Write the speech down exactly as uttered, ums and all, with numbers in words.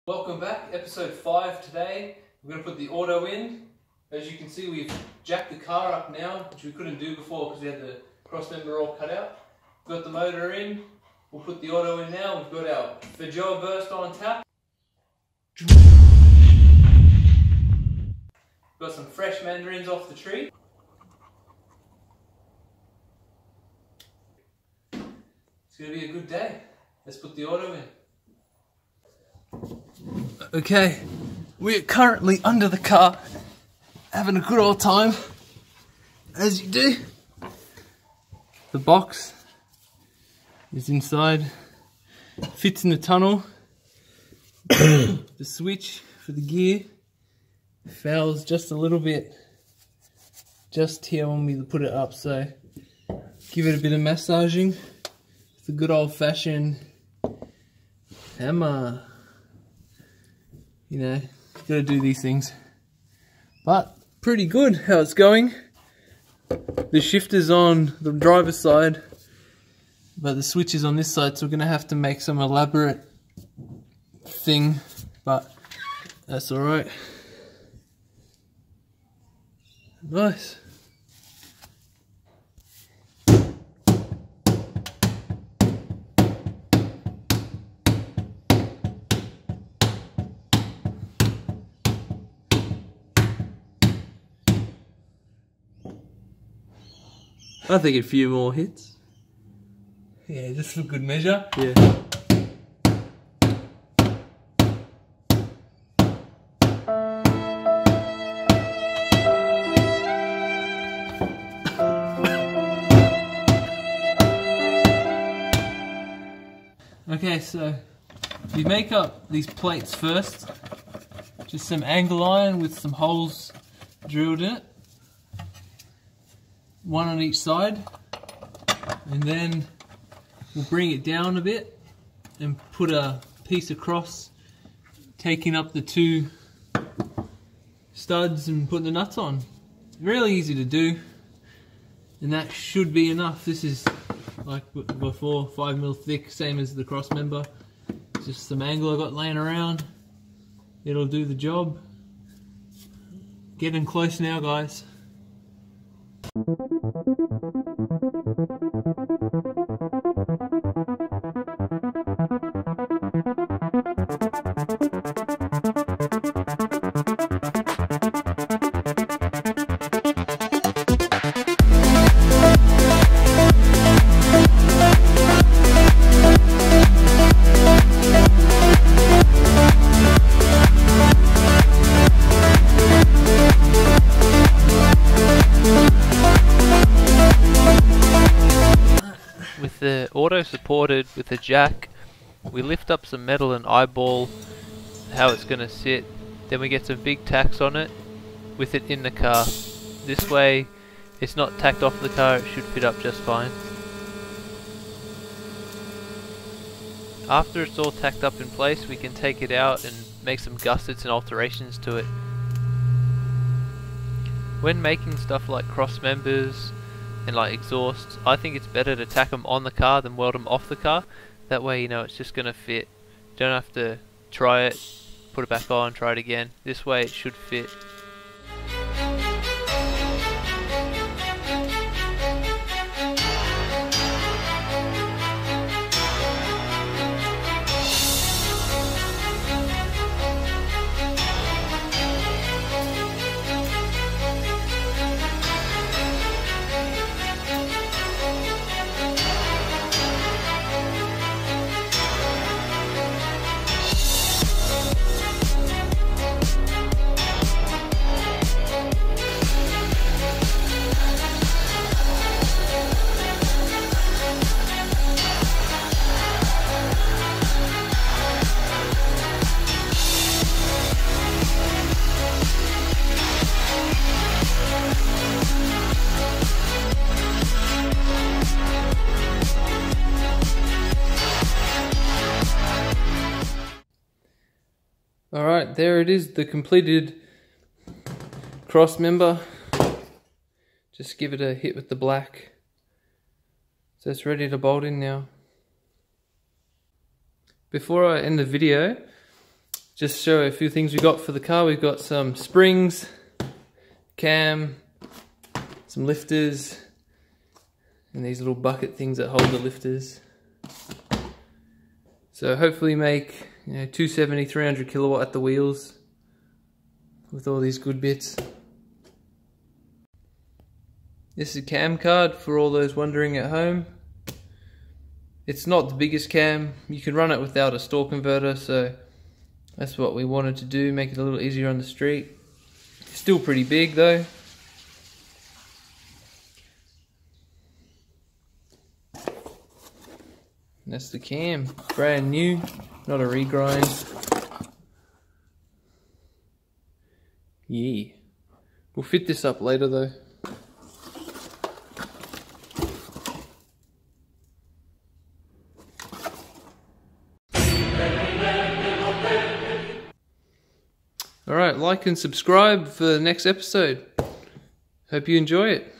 Welcome back, episode five today. We're going to put the auto in. As you can see, we've jacked the car up now, which we couldn't do before because we had the cross member all cut out. Got the motor in. We'll put the auto in now. We've got our Fajoa burst on tap. Got some fresh mandarins off the tree. It's going to be a good day. Let's put the auto in. Okay, we're currently under the car, having a good old time, as you do. The box is inside, fits in the tunnel. The switch for the gear fouls just a little bit, just here when we put it up, so give it a bit of massaging. It's a good old fashioned hammer. You know, gotta do these things. But pretty good how it's going. The shifter's on the driver's side, but the switch is on this side, so we're gonna have to make some elaborate thing, but that's alright. Nice. I think a few more hits. Yeah, just for good measure. Yeah. Okay, so we make up these plates first. Just some angle iron with some holes drilled in it. One on each side, and then we'll bring it down a bit and put a piece across, taking up the two studs and putting the nuts on. Really easy to do, and that should be enough. This is like before, five mil thick, same as the cross member. Just some angle I got laying around. It'll do the job. Getting close now, guys. The auto supported with a jack, we lift up some metal and eyeball how it's going to sit, then we get some big tacks on it with it in the car. This way it's not tacked off the car, it should fit up just fine. After it's all tacked up in place, we can take it out and make some gussets and alterations to it. When making stuff like cross members and like exhausts, I think it's better to tack them on the car than weld them off the car. That way, you know, it's just gonna fit. Don't have to try it, put it back on, try it again. This way it should fit. Alright, there it is, the completed cross member. Just give it a hit with the black. So it's ready to bolt in now. Before I end the video, just show a few things we got for the car. We've got some springs, cam, some lifters, and these little bucket things that hold the lifters. So hopefully make, you know, two seventy, three hundred kilowatt at the wheels with all these good bits. This is a cam card for all those wondering at home. It's not the biggest cam. You can run it without a store converter, so that's what we wanted to do, make it a little easier on the street. Still pretty big though. And that's the cam, brand new, not a regrind. Yeah. We'll fit this up later though. Alright, like and subscribe for the next episode. Hope you enjoy it.